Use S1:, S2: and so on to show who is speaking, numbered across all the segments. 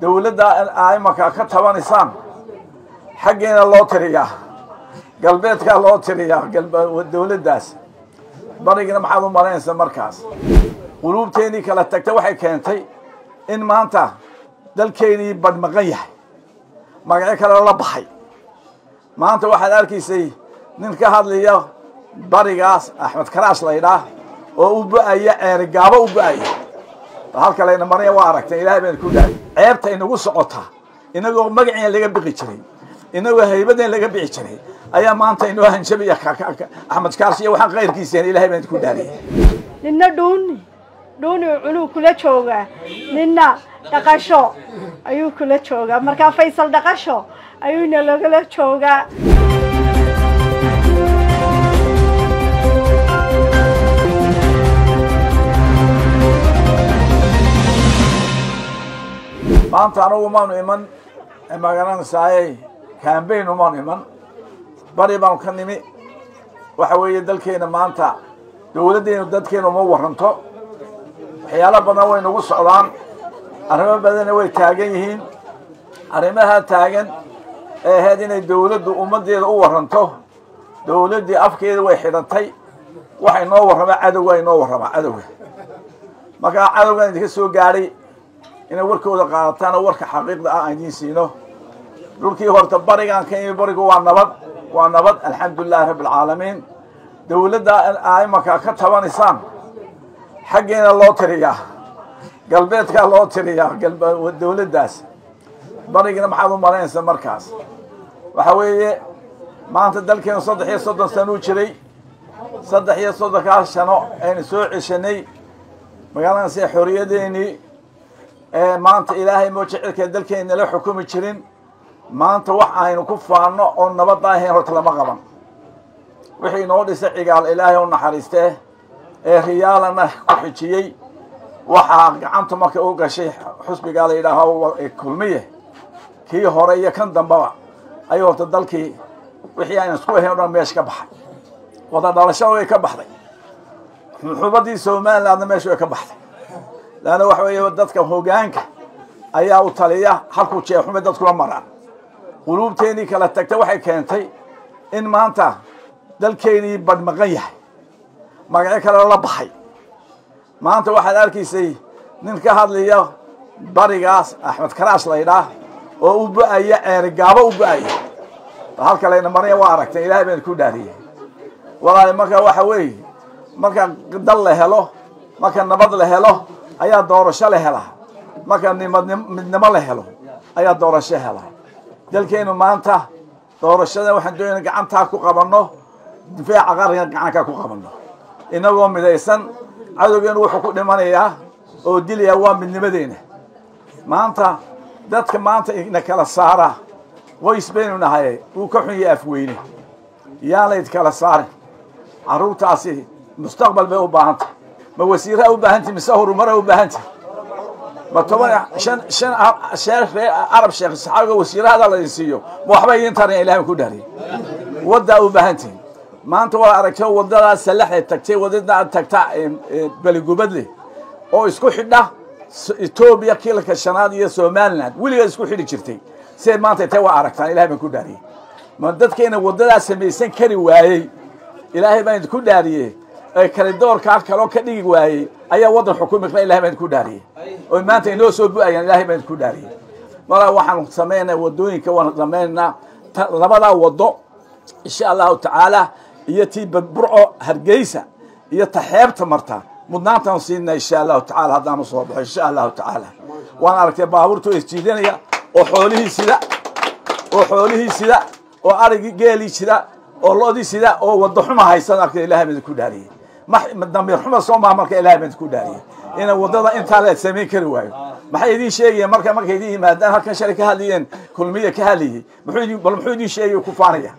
S1: dawladda ay markaa ka tabanaysaan xaggeena loo tiriyaa galbeedka loo tiriyaa dawladdaas barigina maxaad u malaynaysaa markaas qulubteeni kala tagtay waxay keentay in maanta dalkeeni badmaqan yahay magac kale la baxay maanta waxaad arkaysay nin ka hadlaya barigaas Axmed Karaash leeyahay oo u baaya eergaabo u baaya halka leena maraya waa aragtay ilaahay baan ku dhaay ceebta inagu socota inagoo magaceen laga bixi jiray inagoo haybadeen laga bixi jiray ayaa maanta inoo hanjabiya Axmed Karaash iyo waxaan qeyrkiiseen ilaahay baan ku dhaariyay
S2: ninna dooni cunuu kula jooga ninna dhaqasho ayuu kula jooga marka Faysal dhaqasho ayuuna lagala jooga maanta anagu maanu iman magaranaysaay campaign maanu iman bari baan ka nimi waxa weeye dalkeena maanta dawladeena dadkeena ma waranto waxyaalo badan way nagu socdaan arrimo badan way taagan yihiin arrimaha taagan ee had inay dawladdu ummadeeda u waranto dawladii afkeeda way xidhantay waxay noo warrama cadawga inoo warrama cadawga marka cadawga inta soo gaaray inay warkooda qaadataan warka xaqiiqda ah ay siino dhulkii horta barigan ka iyo barigu waa nabad alxamdulillah rabbil alamin dawladda ay markaa ka tabanaysaan xaggeena loo tiriyaa galbeedka loo tiriyaa dawladdaas barigina maxaad u malaynaysaa markaas waxa weeye maanta dalkeena 3 sano jiray 3 sano aynu soo ceshanay magaalada si xorriyadeeni maanta ilaahay moo jecelka dalkeena la xukumi jirin maanta wax aynu ku faano oo nabad ahayn horta lama qaban wixii noo dhisay cigaal ilaahay oo naxariistay ee riyaalana ku xijiyay waxa gacanta marka uu gashay xusbiga la yiraahdo kulmiye kii hore iyo kan dambaba ayuu horta dalkii wixii aynu isku ahayn oo meesh ka baxay wada dhalasho way ka baxday xubadii Soomaaliland meesh way ka baxday laana wax weeye dadka hoggaanka ayaa u taliya halku jeexume dadku la maraan qulubteeni kala tagtay waxay keentay in maanta dalkeeni badmaqan yahay magac kale la baxay maanta waxaad arkaysay nin ka hadlaya barigaas Axmed Karaash leeyahay oo u baaya eergaabo u baaya halka leena maraya waa aragtay ilaahay baan ku dhaariyay walaal marka waxa weeye marka dal la helo marka nabad la helo ayaa doorasho la helaa marka midnimo la helo ayaa doorasho helaa dalkeenu maanta doorashada waxaan doonaynaa gacanta ku qabanno difaaca qaranka gacanta ku qabanno inagoo midaysan cadawgeenu wuxuu ku dhimanayaa oo dilaya waa midnimadeena maanta dadka maanta ina kala saara qoys baynu nahay uu ka xun yahay afweyne yaa la kala saaray caruurtaasi mustaqbal bay u baahantay ما وسيرها وبهنتي مسهر ومرة وبهنتي ما طبعا شن شيخ عرب شيخ الصحابة وسيرها هذا اللي يسيو محبي ينتري إلهي كل داري ودا وبهنتي ما أنت ولا أركتوا ودا سلح التكتي ودا تكتع بالجوبدلي أو يسكو حدا توبيا كيلك الشنادي سومالنا ولي يسكو حدي شرتي سير ما أنت توا أركتان إلهي كل داري ما دت كينا ودا سميسن كري واي إلهي بين كل داري كالدور كالو كدغ واي ايا ودن حكومه ilaahay baan ku dhaariyay oo maanta inoo soo buayaan ilaahay baan ku dhaariyay wala waxaan sameeynaa wadooyinka waan sameeynaa labada wado insha Allah ta'ala iyo tii burco hargeysa iyo taxeebta marta mudnaantan siinaa insha Allah ta'ala hadaan soo baxo insha Allah ta'ala waan aragtay baabuurtu isjiidanaya oo xoolihi sida oo arigi geeli sida oo loodi sida oo wado xuma haysan arkay ilaahay baan ku dhaariyay ما دمير حمر صومها مركا إلهي بنت كودارية إن وضعها إنت على سمين كرواي ما حيدين شيء مركا يدين ما دام هالكن شركة هاليين كل مية كهالية بحيدين شيء وكفانية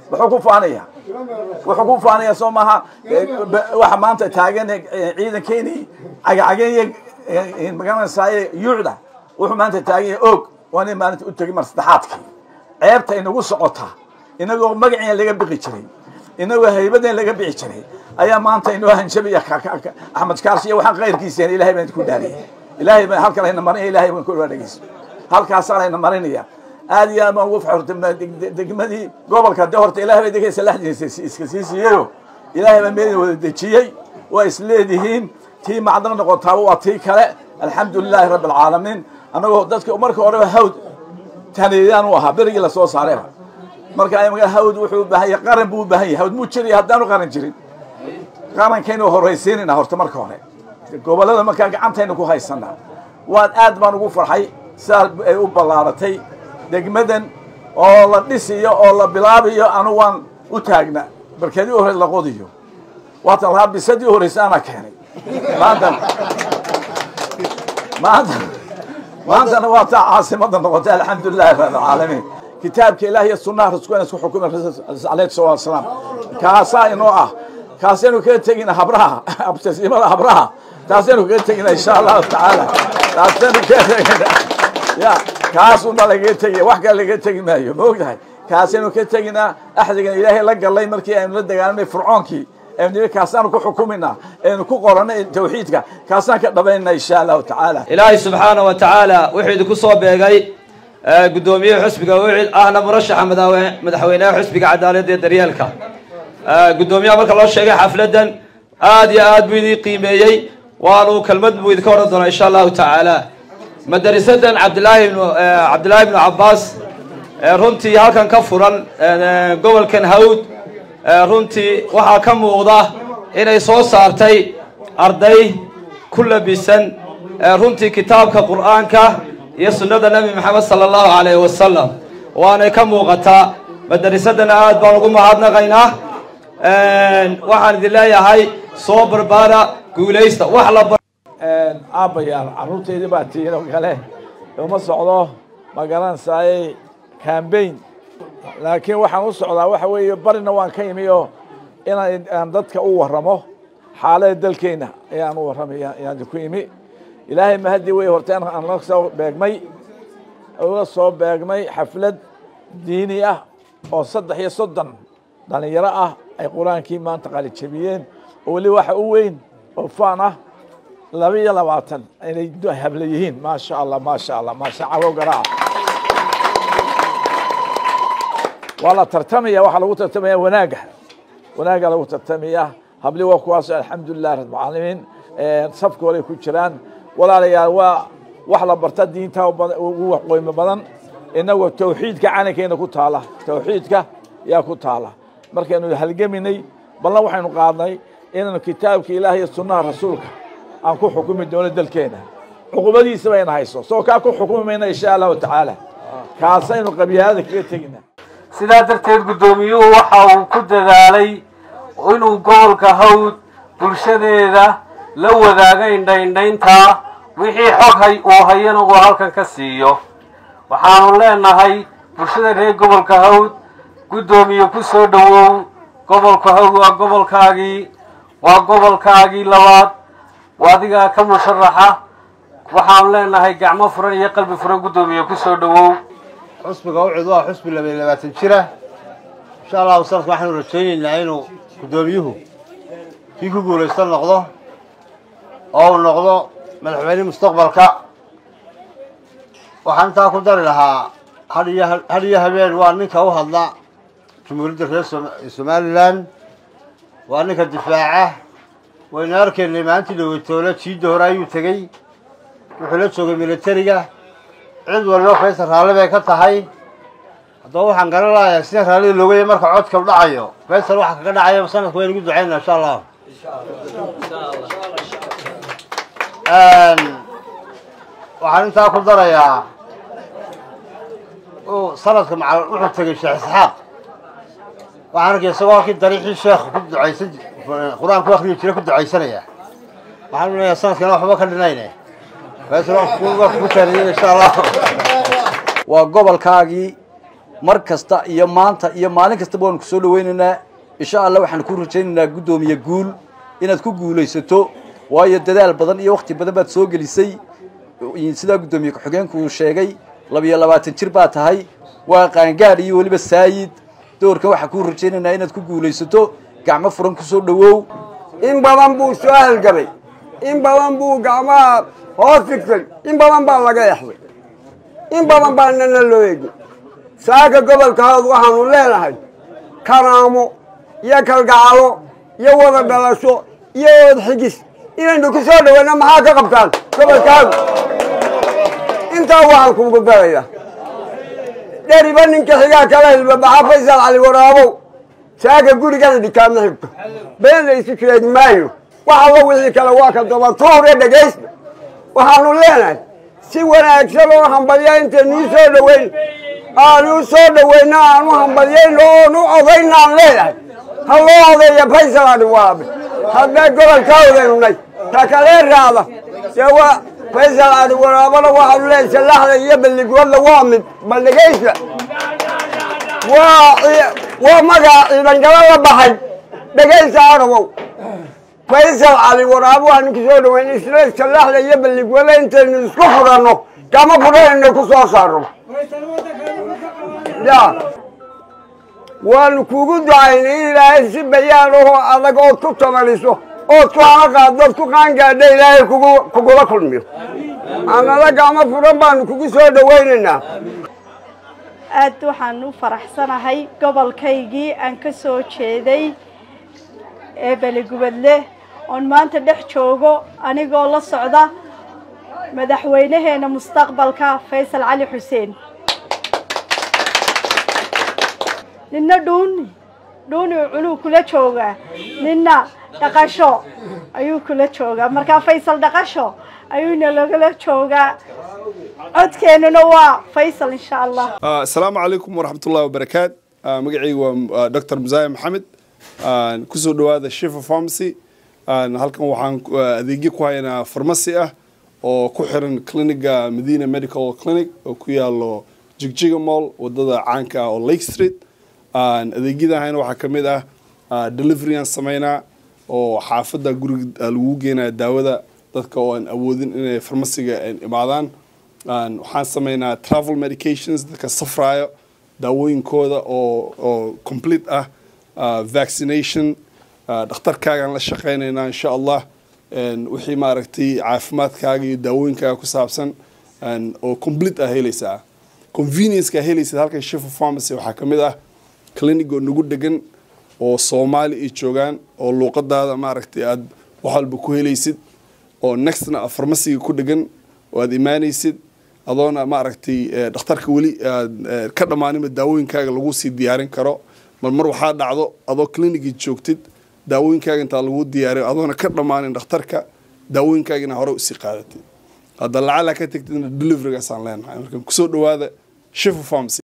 S2: وحقوق فانية صومها وحمانت تاجن عيدا كيني عجين مكان ساي يعلى وحمانت تاجن أوك وأنا ما أنت أتجي مرستحاتك عيبت إنه وسقطها إنه مجني اللي جنبك شري إنه هيبدأ اللي جنبك شري ayaa maanta inoo hanjabiya Axmed Karaash iyo waxaan qeyrkiiseen ilaahay baan ku dhaariyay ilaahay baan halka leena marin ilaahay baan ku dhaariyay
S1: halkaasaan marinaya aad iyo aad baan ugu farxay degmadii gobolka de horta ilaahay degaysa laxdiisa iska siisiyo ilaahay baa meel wada dejiyay waa isleedihiin tii macdan noqotaa waa tii kale alxamdulilaahi rabbil caalamiin anagoo dadka marka hore hawd taniyaan u ahaa berigii la soo saaray marka ay maga hawd wuxuu baahay qaran buu baahay hawd mu jiri haddaanu qaran jirin qarankeenu horeysiinina horta marka hore gobolada marka gacantayna ku haysana waan aad baan ugu farxay saar ay u balaaratay degmadan oo la dhisiyo oo la bilaabiyo anu waan u taagna barkadii hore la qodiyo waatan la bisadii horeysana keenay maanta waa taa caasimada noqotay alxamdulilaahi rabbil caalamiin kitaabka ilaahay iyo sunnaha rasuulka isku xukumay rasuulka alayhi salaam kaasa inoo ah kaasaynu kaga tegina habraha abtasiimada habraha taasaynu kaga tegina insha allahu tacaala taasaynu kaga tegina ya kaas uma laga tegay wax kale laga tegi maayo ma ogtahay kaasaynu kaga tegina axdigan ilaahay la galay markii aynu la dagaalamay fircoonkii aynu kaasaan ku xukuminaa aynu ku qoranay tawxiidka kaasaan ka dhabayna insha allahu tacaala
S3: ilaahay subxaanahu wa tacaala wuxuu idinku soo beegay gudoomiyaha xisbiga wicid ahna murashaxa madaxweynaha xisbiga cadaaladda iyo daryeelka gudoomiyaha marka loo sheegay xafladan aad iyo aad buu idin qiimeeyey waanu kelmad buu idinka oran doonaa insha allahu tacaala madarisadan cabdilaahi ibnu cabbaas runtii halkan ka furan gobolkan hawd runtii waxaa ka muuqda inay soo saartay arday ku labisan runtii kitaabka qur'aanka iyo sunnada nebi maxamed sala allahu calayhi wasalam waanay ka muuqataa madarisadana aad baan ugu mahadnaqaynaa waxaan idin leeyahay soo barbaara guulaysta wax la
S1: aabbayaal carruurteydii baa tihiin oo kale uma socdo ma garanaysaayey cambaign laakiin waxaan u socdaa waxa weeye barina waan ka imi oo inaan dadka u warramo xaalada dalkeenna ayaan u warramaya ayaan ku imi ilaahay mahadi wey horta aan la soo beegmay xaflad diini ah oo 330 dhalinyaro ah ay quraankii maanta qali jabiyeen oo wali waxa u weyn oo faan ah 22 inay habla yihiin ma sha Allah ma sha Allah ma sha Allah garaa wala tartamaya waxa lagu tartamaya wanaaga lagu tartamaya habli waa kuwaas alxamdulillah rabbil caalamiin safka wala ku jiraan walaalayaal waa wax la barta diinta ugu qoymo badan inagu tawxiidka caankeena ku taala tawxiidka yaa ku taala markaynu halgaminay ballan waxaynu qaadnay inaan kitaabka ilaahay iyo sunnaha rasuulka aan ku xukumi doono dalkeena uqubadiisa bayna hayso soo ka ku xukumayna insha Allah taala kaasaynu qabiyada kaga tagina
S4: sidaa darteed gudoomiyuhu waxa uu ku dadaalay inuu gobolka hawd bulshadeeda la wadaaga indhaynta wixii xog uu hayana uu halkan ka siiyo waxaanu leenahay bulshada reer gobolka hawd gudoomiye ku soo dhawow gobolka hawd waa gobolkaagii labaad wadiga ka musharaxa waxaanu leenahay gacmo furan iyo qalbi furan gudoomiye ku soo dhawow
S5: xusbiga wicid waa xusbi 22 jira insha Allah wasarka waxaanu rajaynaynaa inuu gudoomiyuhu kii ku guuleysan noqdo oo noqdo madaxweyne mustaqbalka waxaan taa ku dari lahaa hadiya habeen waa ninka u hadla jumhuuriyadda reer Somaliland waa ninka difaaca wayna arkeenay maantii dhaweytoole jiida hore ayuu tagay wuxuu la joogay militariga cid walba Faysal Raale bay ka tahay haddaba waxaan garan lahayaa sida Raale looga yahay marka codka u dhacayo Faysal waxa kaga dhacayo sanadku way ugu duceynaa insha Allah waxaan intaa ku darayaa oo sanadka wuxuu tagay Sheekh Isxaaq waxaan arkay isagoo kii dariiqii sheekh ku duceysan quraanka akhriyo jira ku duceysanaya waxaan leeyahay sanadkan waxba ka dhinaynay
S6: waa gobolkaagii mar kasta iyo maanta iyo maalin kasta waan ku soo dhaweynaynaa insha Allah waxaan ku rajaynaynaa gudoomiye guul inaad ku guuleysato waayo dadaal badan iyo waqti badan baad soo gelisay sida gudoomiye ku xigeenku uu sheegay 22 jir baa tahay waa qaangaar iyo waliba saayid doorka waxa ku rajaynaynaa inaad ku guuleysato gacmo furan ku soo dhawow
S7: in badan buu soo halgabay in badan buu gacmaha hoos figtay in badan baa laga yaxday in badan baanana loo eegin saaka gobolka hawd waxaanu leenahay karaamo iyo kalgacalo iyo wada dhalasho iyo wada xigis inaynu ku soo dhaweyno maxaa ka qabtaan gobolka hawd intaa waxaan kuugu darayaa dheriba ninka xigaa kala hilbabaxa Faysal Cali Waraabow saaka gurigana dhikaadna xigto been la isu sheegi maayo waxa la wixii kale waa ka daba tuure dhageysta waxaanu leenahay si wanaagsan oo hambalyo intaynu soo dhaweyn aanu soo dhaweyna aanu hambalyeyn oo odaynaan leeyahay ha loo odeeyo Faysal Cali Waraabow hadda gobolka hawdeenay ta kale raada sawa Faysal Cali Waraabow waxaanu leeyahay salaxda iyo balligooda waa mid balligeysa waa magaciidan gala la baxay dhageysta arabow Faysal Cali Waraabow waxaanu ku soo dhaweyn isla salaxda iyo balligooda intaynu isku furano kama furayno ku soo saaro ya waan kuugu ducaynay ilaahay si bayaan oo adag oo ku tamaliso oo ku qaado ku qaangaadhay ilaahay kugula kulmiyo anala kama furan baan kugu soo dhaweynaynaa
S8: aad waxaan u faraxsanahay gobolkaygii aan ka soo jeeday ee Baligubadle on maanta dhex joogo anigoo la socda madaxweynaheena mustaqbalka Faysal Cali Xuseen ninna dhuuni cunuu kula jooga ninna dhaqasho ayuu kula jooga marka Faysal dhaqasho ayuuna lagala jooga codkeenuna waa Faysal insha Allah.
S9: Assalaamu calaykum waraxmatullaahi wabarakaatu. Magacaygu waa Dr. Musaaya Maxamed ku soo dhawaada Shifa Pharmacy halkan waxaan adeegyo ku haynaa pharmacy ah oo ku xiran cliniga Medina Medical Clinic oo ku yaalo Jigjiga Mall wadada caanka ah oo Lake Street adeegyadahayna waxaa ka mid ah delivery aan sameynaa oo xaafadda guriga lagu geenaa daawada dadka oo aan awoodin inay pharmacy-ga imaadaan waxaan sameynaa travel medications dadka safraayo daawooyinkooda oo complete ah vaccination dhakhtarkaagaan la shaqeynaynaa insha Allah wixii maaragtay caafimaadkaaga iyo daawooyinkaaga ku saabsan oo complete ah helaysaa convenience-ka helaysaa halkan Shifa Pharmacy waxaa ka mid ah clinic oo nagu degan oo Soomaali ay joogaan oo luqadaada maaragtay aad wax walba ku helaysid oo nextna pharmacy ku degan oo aad imaanaysid adoona maaragtay dhakhtarka wali ka dhamaanima daawooyinkaaga lagu sii diyaarin karo mar waxaa dhacdo adoo clinic joogtid daawooyinkaaga inta lagu diyaariyo adoona ka dhamaanin dhakhtarka daawooyinkaagina hore u sii qaadatid hadda lacala ka tagtidna delivery-gaasaan leenahay marka ku soo dhawaada Shifa Pharmacy.